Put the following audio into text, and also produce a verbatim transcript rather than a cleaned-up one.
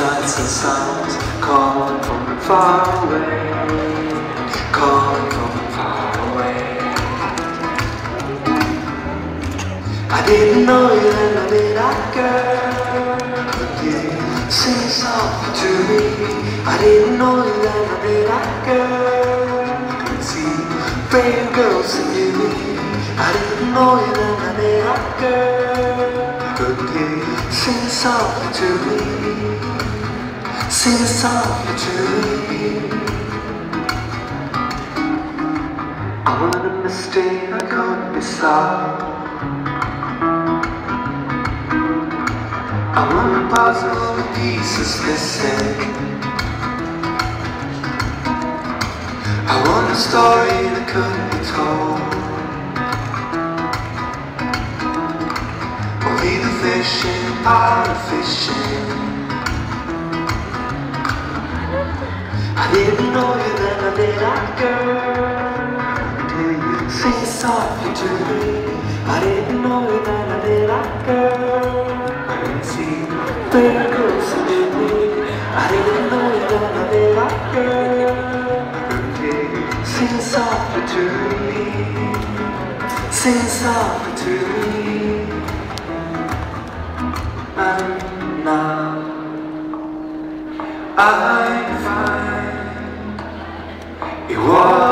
sights and sounds calling from far away, calling from far away. I didn't know you then, I did, I girl. Could you sing softly to me? I didn't know you then, I did, I girl. Could see brave girls in you. I didn't know you then, I did, I girl. Could you sing softly to me? Sing softly to me. I wanted a mistake I couldn't be solved. I want a puzzle with pieces missing. I want a story that couldn't be told. Only the fishing, part of fishing. I didn't know you then, I did, I girl. Till you sing softly to me. I didn't know you then, I did, I girl. Pretty girls in me. I didn't know you then, I did, I girl. Sing softly to me. Sing softly to me. And now I find it was